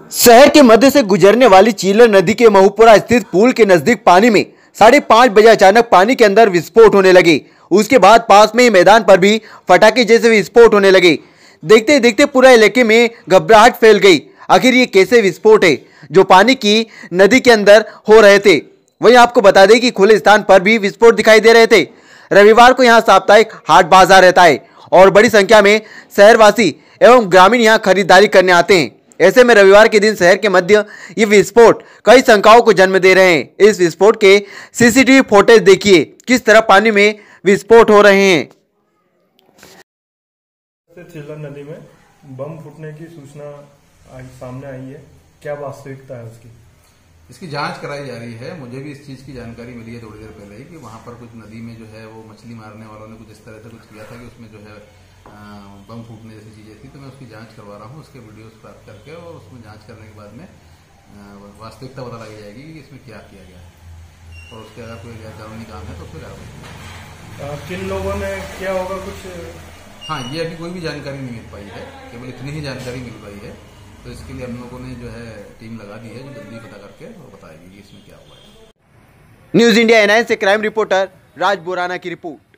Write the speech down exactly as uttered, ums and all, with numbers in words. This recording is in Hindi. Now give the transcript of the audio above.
शहर के मध्य से गुजरने वाली चीलर नदी के महूपुरा स्थित पुल के नजदीक पानी में साढ़े पांच बजे अचानक पानी के अंदर विस्फोट होने लगे। उसके बाद पास में ही मैदान पर भी फटाके जैसे विस्फोट होने लगे। देखते देखते पूरा इलाके में घबराहट फैल गई। आखिर ये कैसे विस्फोट है जो पानी की नदी के अंदर हो रहे थे। वहीं आपको बता दें कि खुले स्थान पर भी विस्फोट दिखाई दे रहे थे। रविवार को यहाँ साप्ताहिक हाट बाजार रहता है और बड़ी संख्या में शहरवासी एवं ग्रामीण यहाँ खरीदारी करने आते हैं। ऐसे में रविवार के दिन शहर के मध्य ये विस्फोट कई शंकाओं को जन्म दे रहे हैं। इस विस्फोट के सीसीटीवी फुटेज देखिए किस तरह पानी में विस्फोट हो रहे हैं। चीलर नदी में बम फूटने की सूचना आज सामने आई है, क्या वास्तविकता है उसकी? इसकी जांच कराई जा रही है। मुझे भी इस चीज की जानकारी मिली है थोड़ी देर पहले ही कि वहां पर कुछ नदी में जो है वो मछली मारने वालों ने कुछ इस तरह से कुछ किया था कि उसमें जो है बम फूटने जैसी चीजें थी। तो मैं उसकी जांच करवा रहा हूँ, उसके वीडियोस प्राप्त करके, और उसमें जांच करने के बाद में वास्तविकता पता लगी जाएगी कि इसमें क्या किया गया है और उसके अगर कोई गैर कानूनी काम है तो उसमें कार्रवाई। किन लोगों ने क्या होगा कुछ? हाँ, ये अभी कोई भी जानकारी नहीं मिल पाई है, केवल इतनी ही जानकारी मिल पाई है। तो इसके लिए हम लोगों ने जो है टीम लगा दी है जो जल्दी पता करके वो बताएगी कि इसमें क्या हुआ है। न्यूज इंडिया एनआईएन से क्राइम रिपोर्टर राज बोराना की रिपोर्ट।